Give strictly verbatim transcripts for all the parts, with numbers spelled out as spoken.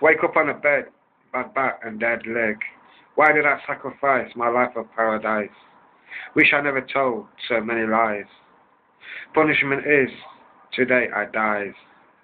Wake up on a bed, bad back and dead leg. Why did I sacrifice my life of paradise? Wish I never told so many lies. Punishment is, today I dies.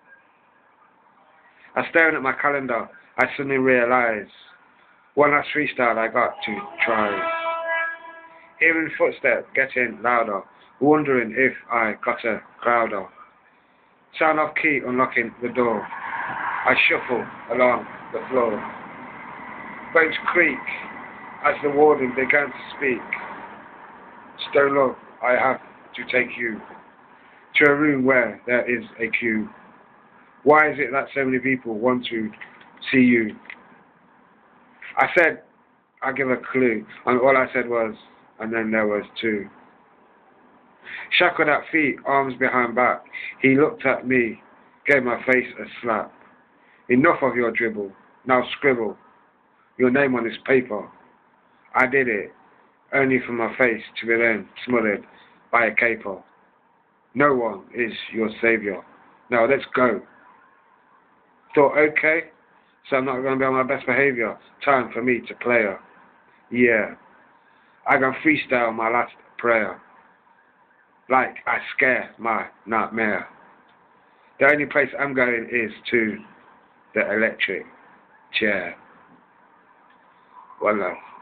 I staring at my calendar, I suddenly realise one last freestyle I got to try. Hearing footsteps getting louder, wondering if I got a crowder. Sound of key unlocking the door. I shuffle along the floor. Bones creak as the warden began to speak. Stone love, I have to take you to a room where there is a queue. Why is it that so many people want to see you? I said I'll give a clue, and all I said was, and then there was two. Shackled at feet, arms behind back, he looked at me, gave my face a slap. Enough of your dribble, now scribble your name on this paper. I did it, only for my face to be then smothered by a caper. No one is your saviour. Now let's go. Thought, okay, so I'm not going to be on my best behaviour. Time for me to play her. Yeah, I can freestyle my last prayer. Like I scare my nightmare. The only place I'm going is to the electric chair. One love.